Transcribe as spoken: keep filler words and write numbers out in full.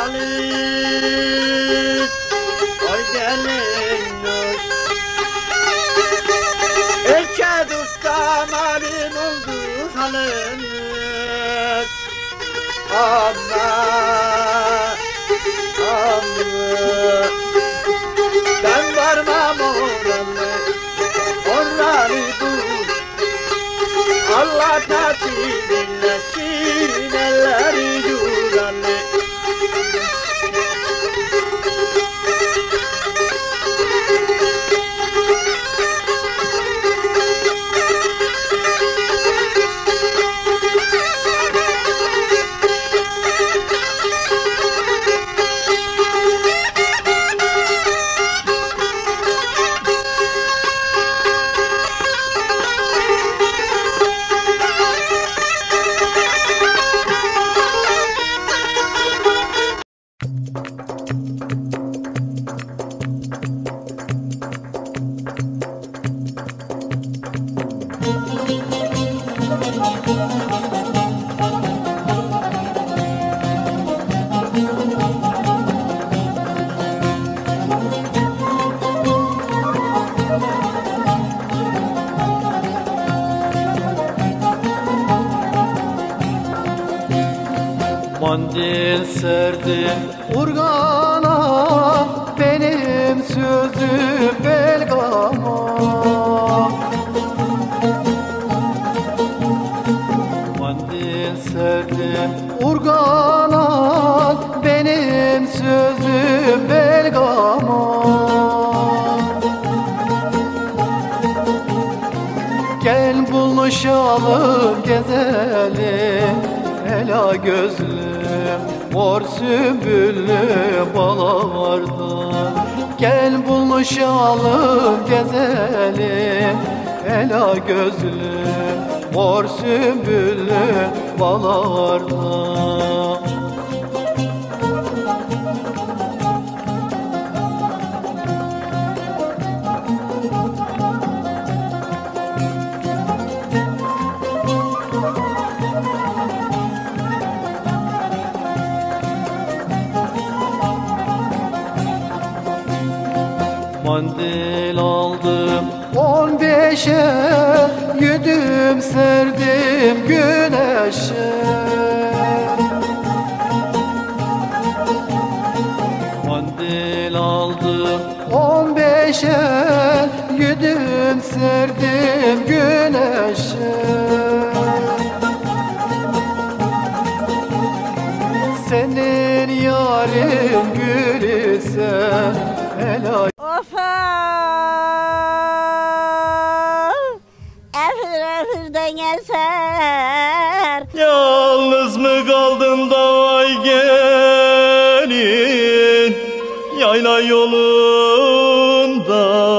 halim, oy gelin oy. Erkek usta malum oldu halim, amma, amma. Ben varmam oranı, oranı dur. Allah nasip eylesin elleri yuranı. Mandil serdim urgana, benim sözüm belgama. Mandil serdim urgana, benim sözüm belgama. Gel buluşalım gezelim, ela gözlüm mor sümbüllü balalardan. Gel buluşalım gezelim, ela gözlüm mor sümbüllü balalardan. Mandil aldım on beşe, yüdüm serdim güneşe. Mandil aldım on beşe, yüdüm serdim güneşe. Senin yarın gül ise ela. Ofa! Efir efirden eser. Yalnız mı kaldın da vay gelin, yayla yolunda?